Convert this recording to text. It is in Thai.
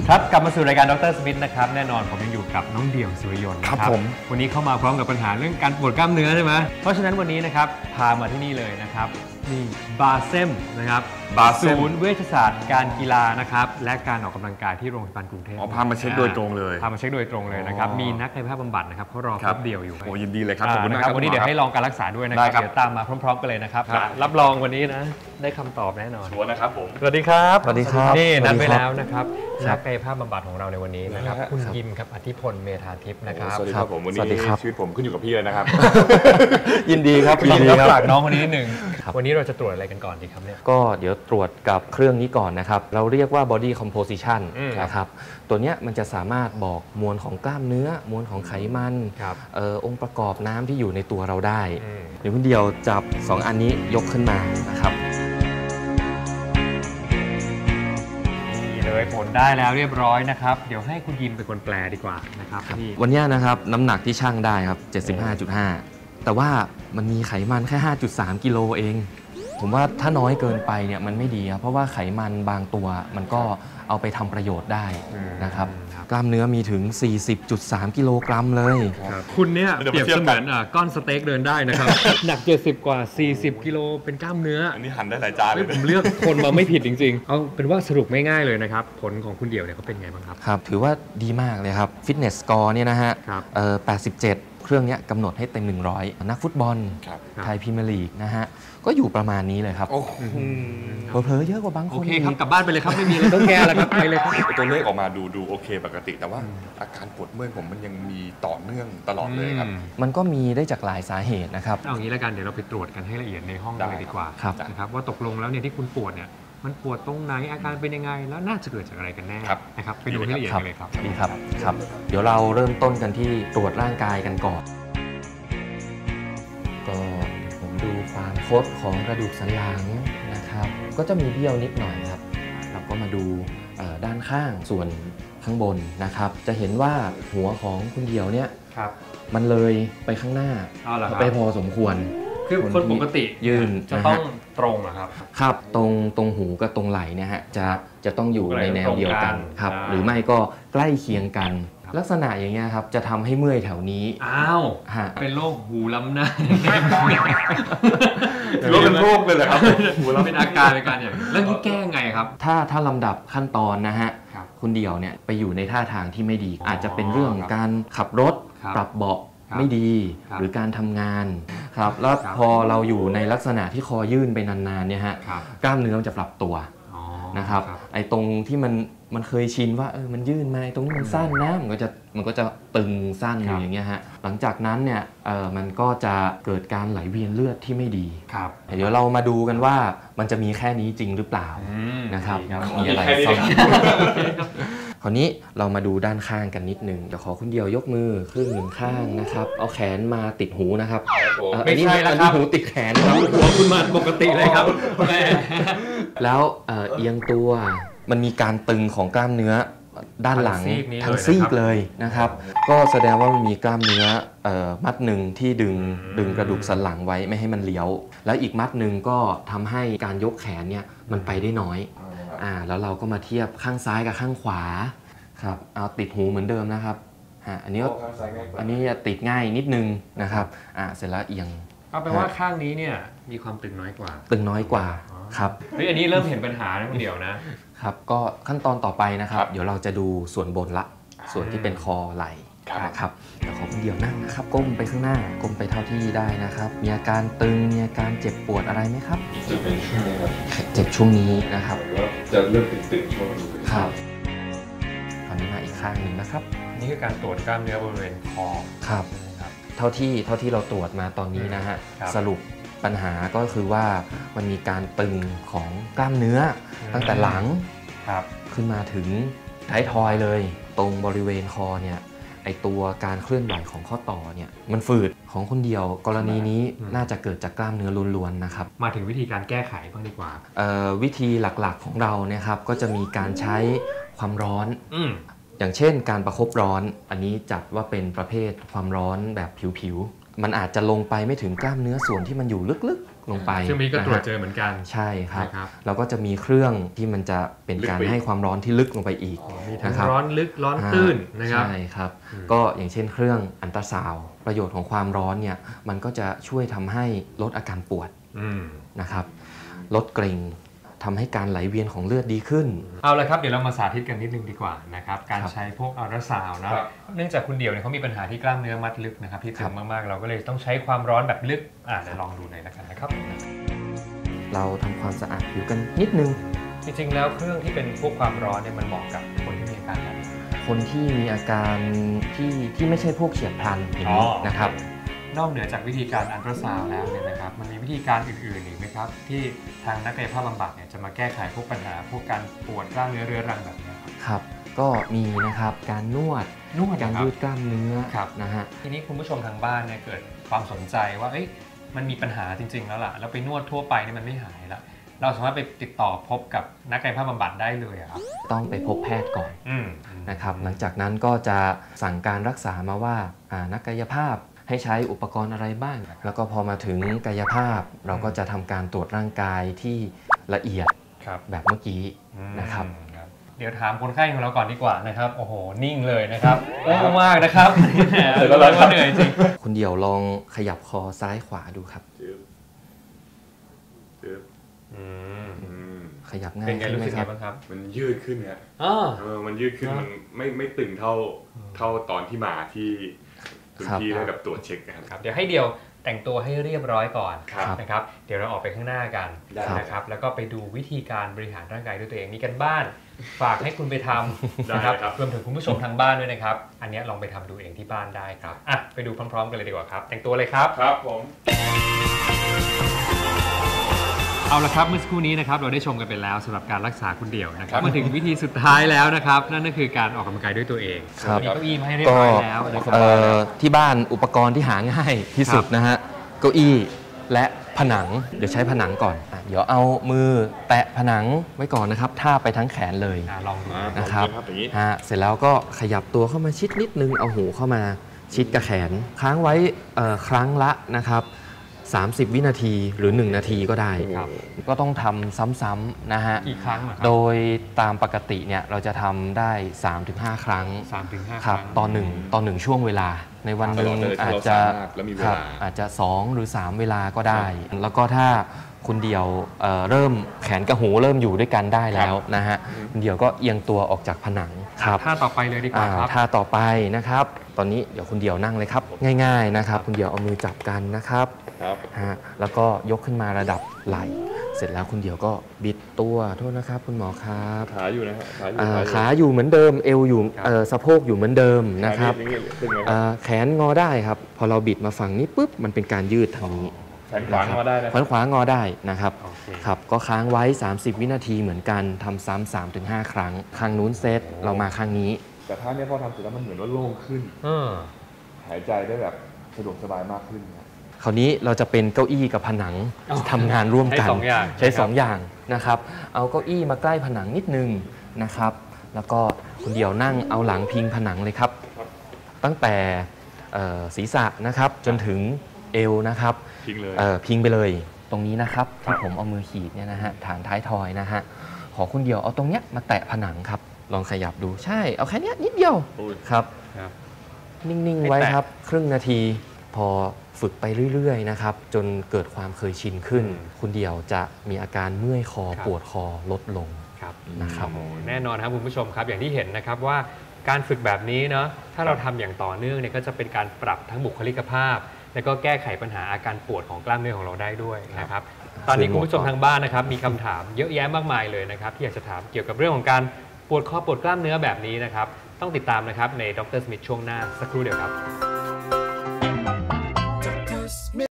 ครับกลับมาสู่รายการดร.สมิธนะครับแน่นอนผมยังอยู่กับน้องเดี่ยวสุริยนต์นะครับผมวันนี้เข้ามาพร้อมกับปัญหาเรื่องการปวดกล้ามเนื้อใช่ไหมเพราะฉะนั้นวันนี้นะครับพามาที่นี่เลยนะครับนี่บาเซมนะครับศูนย์เวชศาสตร์การกีฬานะครับและการออกกำลังกายที่โรงพยาบาลกรุงเทพพามาเช็คโดยตรงเลยนะครับมีนักกายภาพบำบัดนะครับเขารอแป๊บเดียวอยู่โอ้ยินดีเลยครับขอบคุณมากครับวันนี้เดี๋ยวให้ลองการรักษาด้วยนะครับเดี๋ยวตามมาพร้อมๆกันเลยนะครับรับรองวันนี้นะได้คำตอบแน่นอนชัวร์นะครับผมสวัสดีครับสวัสดีครับนี่นัดไปแล้วนะครับนักกายภาพบำบัดของเราในวันนี้นะครับคุณยิมครับอธิพลเมธาทิพย์นะครับสวัสดีครับผมวันนี้ชีวิตผมขึ้นอยู่กับพี่เลยนะครับยินดีครับฝากน้องคนนี้นิดนึงวันนี้เราจะตรวจอะไรกันก่อนดีครับเนี่ยก็เดี๋ยวตรวจกับเครื่องนี้ก่อนนะครับเราเรียกว่า body composition นะครับตัวนี้มันจะสามารถบอกมวลของกล้ามเนื้อมวลของไขมันองค์ประกอบน้ำที่อยู่ในตัวเราได้เดี๋ยวคุณเดียวจับ2อันนี้ยกขึ้นมานะครับนี่เลยผลได้แล้วเรียบร้อยนะครับเดี๋ยวให้คุณยิมเป็นคนแปลดีกว่านะครับวันนี้นะครับน้ำหนักที่ชั่งได้ครับ 75.5 แต่ว่ามันมีไขมันแค่ 5.3 กิโลเองผมว่าถ้าน้อยเกินไปเนี่ยมันไม่ดีครับเพราะว่าไขมันบางตัวมันก็เอาไปทำประโยชน์ได้นะครับกล้ามเนื้อมีถึง 40.3 กิโลกรัมเลยคุณเนี่ยเปรียบเสมือนก้อนสเต็กเดินได้นะครับหนัก70กว่า40กิโลเป็นกล้ามเนื้ออันนี้หั่นได้หลายจานเลยผมเลือกคนมาไม่ผิดจริงๆเอาเป็นว่าสรุปง่ายๆเลยนะครับผลของคุณเดี่ยวเนี่ยเขาเป็นไงบ้างครับครับถือว่าดีมากเลยครับฟิตเนสสกอร์เนี่ยนะฮะ87เครื่องนี้กำหนดให้เต็ม100นักฟุตบอลไทยพรีเมียร์ลีกนะฮะก็อยู่ประมาณนี้เลยครับเผลอเยอะกว่าบางคนโอเคครับกลับบ้านไปเลยครับไม่มีอะไรต้องแก้แล้วครับไปเลยครับตัวเลขออกมาดูโอเคปกติแต่ว่าอาการปวดเมื่อยผมมันยังมีต่อเนื่องตลอดเลยครับมันก็มีได้จากหลายสาเหตุนะครับเอางี้แล้วกันเดี๋ยวเราไปตรวจกันให้ละเอียดในห้องเลยดีกว่านะครับว่าตกลงแล้วเนี่ยที่คุณปวดเนี่ยมันปวดตรงไหนอาการเป็นยังไงแล้วน่าจะเกิดจากอะไรกันแน่นะครับไปดูให้ละเอียดกันเลยครับดีครับเดี๋ยวเราเริ่มต้นกันที่ตรวจร่างกายกันก่อนก็ผมดูความคดของกระดูกสันหลังนะครับก็จะมีเบี้ยวนิดหน่อยครับเราก็มาดูด้านข้างส่วนข้างบนนะครับจะเห็นว่าหัวของคุณเดี่ยวเนี่ยมันเลยไปข้างหน้าไปพอสมควรคือคนปกติยืนจะต้องตรงเหรอครับครับตรงหูกับตรงไหล่เนี่ยฮะจะต้องอยู่ในแนวเดียวกันครับหรือไม่ก็ใกล้เคียงกันลักษณะอย่างเงี้ยครับจะทำให้เมื่อยแถวนี้เป็นโรคหูล้ำหน้าโรคเป็นโรคเลยเหรอครับหูล้ำเป็นอาการในการอย่างแล้วนี่แก้ไงครับถ้าลำดับขั้นตอนนะฮะคุณเดี่ยวเนี่ยไปอยู่ในท่าทางที่ไม่ดีอาจจะเป็นเรื่องการขับรถปรับเบาะไม่ดีหรือการทำงานครับแล้วพอเราอยู่ในลักษณะที่คอยื่นไปนานๆเนี่ยฮะกล้ามเนื้อมันจะปรับตัวนะครับไอ้ตรงที่มันเคยชินว่ามันยื่นมาตรงนี้มันสั้นนะมันก็จะตึงสั้นอยู่อย่างเงี้ยฮะหลังจากนั้นเนี่ยมันก็จะเกิดการไหลเวียนเลือดที่ไม่ดีเดี๋ยวเรามาดูกันว่ามันจะมีแค่นี้จริงหรือเปล่านะครับมีอะไรซ่อนคราวนี้เรามาดูด้านข้างกันนิดนึงเดี๋ยวขอคุณเดียวยกมือครึ่งหนึ่งข้างนะครับเอาแขนมาติดหูนะครับไม่ใช่แล้วครับหูติดแขนครับหัวคุณมาปกติเลยครับแล้วเอียงตัวมันมีการตึงของกล้ามเนื้อด้านหลังทั้งซีกเลยนะครับก็แสดงว่ามันมีกล้ามเนื้อมัดหนึ่งที่ดึงกระดูกสันหลังไว้ไม่ให้มันเลี้ยวแล้วอีกมัดหนึ่งก็ทำให้การยกแขนเนี่ยมันไปได้น้อยแล้วเราก็มาเทียบข้างซ้ายกับข้างขวาครับเอาติดหูเหมือนเดิมนะครับอันนี้ติดง่ายนิดนึงนะครับเสร็จแล้วเอียงเอาเป็นว่าข้างนี้เนี่ยมีความตึงน้อยกว่าครับอันนี้เริ่มเห็นปัญหาแล้วคนเดียวนะครับก็ขั้นตอนต่อไปนะครับเดี๋ยวเราจะดูส่วนบนละส่วนที่เป็นคอไหล่นะครับเดี๋ยวขอคนเดียวนั่งนะครับก้มไปข้างหน้าก้มไปเท่าที่ได้นะครับมีอาการตึงมีอาการเจ็บปวดอะไรไหมครับจะเป็นช่วงนี้ครับเจ็บช่วงนี้นะครับจะเริ่มตึงช่วงนี้ครับคราวนี้มาอีกข้างหนึ่งนะครับนี่คือการตรวจกล้ามเนื้อบริเวณคอครับเท่าที่เราตรวจมาตอนนี้นะฮะสรุปปัญหาก็คือว่ามันมีการตึงของกล้ามเนื้อตั้งแต่หลังขึ้นมาถึงท้ายทอยเลยตรงบริเวณคอเนี่ยไอตัวการเคลื่อนไหวของข้อต่อเนี่ยมันฝืดของคนเดียวกรณีนี้น่าจะเกิดจากกล้ามเนื้อล้วนๆนะครับมาถึงวิธีการแก้ไขบ้างดีกว่าวิธีหลักๆของเราเนี่ยครับก็จะมีการใช้ความร้อนอย่างเช่นการประคบร้อนอันนี้จัดว่าเป็นประเภทความร้อนแบบผิวมันอาจจะลงไปไม่ถึงกล้ามเนื้อส่วนที่มันอยู่ลึกๆลงไปซึ่งมีก็ตรวจเจอเหมือนกันใช่ครับครับแล้วก็จะมีเครื่องที่มันจะเป็นการให้ความร้อนที่ลึกลงไปอีกมีทั้งร้อนลึกร้อนตื้นนะครับใช่ครับก็อย่างเช่นเครื่องอัลตราซาวด์ประโยชน์ของความร้อนเนี่ยมันก็จะช่วยทำให้ลดอาการปวดนะครับลดเกร็งทำให้การไหลเวียนของเลือดดีขึ้นเอาละครับเดี๋ยวเรามาสาธิตกันนิดนึงดีกว่านะครับการใช้พวกอัลตราซาวด์นะเนื่องจากคุณเดี่ยวเนี่ยเขามีปัญหาที่กล้ามเนื้อมัดลึกนะครับที่ตึงมากๆเราก็เลยต้องใช้ความร้อนแบบลึกเดี๋ยวลองดูหน่อยละกันนะครับเราทำความสะอาดผิวกันนิดนึงจริงๆแล้วเครื่องที่เป็นพวกความร้อนเนี่ยมันเหมาะกับคนที่มีอาการแบบคนที่มีอาการที่ไม่ใช่พวกเฉียบพลันอย่างนี้นะครับนอกเหนือจากวิธีการอัลตราซาวด์แล้วเนี่ยนะครับมันมีวิธีการอื่นๆอีกไหมครับที่ทางนักกายภาพบำบัดเนี่ยจะมาแก้ไขพวกปัญหาพวกการปวดกล้ามเนื้อเรื้อรังแบบนี้ครับก็มีนะครับการนวดการยืดกล้ามเนื้อนะฮะทีนี้คุณผู้ชมทางบ้านเนี่ยเกิดความสนใจว่ามันมีปัญหาจริงๆแล้วล่ะแล้วไปนวดทั่วไปนี่มันไม่หายละเราสามารถไปติดต่อพบกับนักกายภาพบำบัดได้เลยครับต้องไปพบแพทย์ก่อนนะครับหลังจากนั้นก็จะสั่งการรักษามาว่านักกายภาพให้ใช้อุปกรณ์อะไรบ้างแล้วก็พอมาถึงกายภาพเราก็จะทำการตรวจร่างกายที่ละเอียดแบบเมื่อกี้นะครับเดี๋ยวถามคนไข้ของเราก่อนดีกว่านะครับโอ้โหนิ่งเลยนะครับโอ้มากนะครับเหนื่อยจริงคุณเดี่ยวลองขยับคอซ้ายขวาดูครับขยับง่ายเป็นไงรู้สึกไงบ้างครับมันยืดขึ้นเนี่ยมันยืดขึ้นมันไม่ตึงเท่าตอนที่มาที่คุณพี่ได้แบบตรวจเช็คครับเดี๋ยวให้เดียวแต่งตัวให้เรียบร้อยก่อนนะครับเดี๋ยวเราออกไปข้างหน้ากันนะครับแล้วก็ไปดูวิธีการบริหารร่างกายด้วยตัวเองมีกันบ้านฝากให้คุณไปทำนะครับรวมถึงคุณผู้ชมทางบ้านด้วยนะครับอันนี้ลองไปทำดูเองที่บ้านได้ครับไปดูพร้อมๆกันเลยดีกว่าครับแต่งตัวเลยครับครับผมเอาละครับเมื่อสักครู่นี้นะครับเราได้ชมกันไปแล้วสำหรับการรักษาคุณเดี่ยวนะครับมาถึงวิธีสุดท้ายแล้วนะครับนั่นก็คือการออกกำลังกายด้วยตัวเองมีเก้าอี้มาให้เรียบร้อยแล้วที่บ้านอุปกรณ์ที่หาง่ายที่สุดนะฮะเก้าอี้และผนังเดี๋ยวใช้ผนังก่อนเดี๋ยวเอามือแตะผนังไว้ก่อนนะครับทาบไปทั้งแขนเลยลองดูนะครับเสร็จแล้วก็ขยับตัวเข้ามาชิดนิดนึงเอาหูเข้ามาชิดกับแขนค้างไว้ครั้งละนะครับ30 วินาทีหรือ1นาทีก็ได้ก็ต้องทำซ้ำๆนะฮะอีกครั้งโดยตามปกติเนี่ยเราจะทำได้ 3-5 ครั้งครับต่อ1ช่วงเวลาในวันหนึ่งอาจจะ2หรือ3เวลาก็ได้แล้วก็ถ้าคุณเดี่ยวเริ่มแขนกับหูเริ่มอยู่ด้วยกันได้แล้วนะฮะคุณเดี่ยวก็เอียงตัวออกจากผนังครับท่าต่อไปเลยดีกว่าครับท่าต่อไปนะครับตอนนี้เดี๋ยวคุณเดี่ยวนั่งเลยครับง่ายๆนะครับคุณเดี่ยวเอามือจับกันนะครับแล้วก็ยกขึ้นมาระดับไหล่เสร็จแล้วคุณเดี่ยวก็บิดตัวโทษนะครับคุณหมอครับขาอยู่นะฮะขาอยู่เหมือนเดิมเอวอยู่สะโพกอยู่เหมือนเดิมนะครับแขนงอได้ครับพอเราบิดมาฝั่งนี้ปุ๊บมันเป็นการยืดทางนี้แขนขวางอได้แขนขวางอได้นะครับครับก็ค้างไว้30วินาทีเหมือนกันทำซ้ำ 3-5 ครั้งครั้งนู้นเซตเรามาครั้งนี้แต่ท่านี้พอทำเสร็จแล้วมันเหมือนว่าโล่งขึ้นหายใจได้แบบสะดวกสบายมากขึ้นคราวนี้เราจะเป็นเก้าอี้กับผนังทำงานร่วมกันใช้2 อย่างนะครับเอาเก้าอี้มาใกล้ผนังนิดนึงนะครับแล้วก็คุณเดี่ยวนั่งเอาหลังพิงผนังเลยครับตั้งแต่ศีรษะนะครับจนถึงเอวนะครับพิงไปเลยตรงนี้นะครับที่ผมเอามือขีดเนี่ยนะฮะฐานท้ายทอยนะฮะขอคุณเดี่ยวเอาตรงเนี้ยมาแตะผนังครับลองขยับดูใช่เอาแค่นี้นิดเดียวครับนิ่งๆไว้ครับครึ่งนาทีพอฝึกไปเรื่อยๆนะครับจนเกิดความเคยชินขึ้นคุณเดี่ยวจะมีอาการเมื่อยคอปวดคอลดลงนะครับแน่นอนครับคุณผู้ชมครับอย่างที่เห็นนะครับว่าการฝึกแบบนี้เนาะถ้าเราทำอย่างต่อเนื่องเนี่ยก็จะเป็นการปรับทั้งบุคลิกภาพแล้วก็แก้ไขปัญหาอาการปวดของกล้ามเนื้อของเราได้ด้วยนะครับตอนนี้คุณผู้ชมทางบ้านนะครับมีคำถามเยอะแยะมากมายเลยนะครับที่อยากจะถามเกี่ยวกับเรื่องของการปวดคอปวดกล้ามเนื้อแบบนี้นะครับต้องติดตามนะครับในดร.สมิธช่วงหน้าสักครู่เดียวครับ